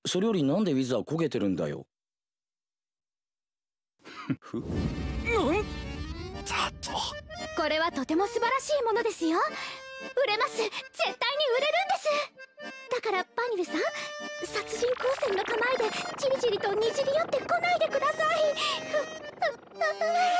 それよりなんでウィズは焦げてるんだよ。ふなんだと。 これはとても素晴らしいものですよ。売れます。絶対に売れるんです。だからバニルさん、殺人光線の構えでじりじりとにじり寄ってこないでください。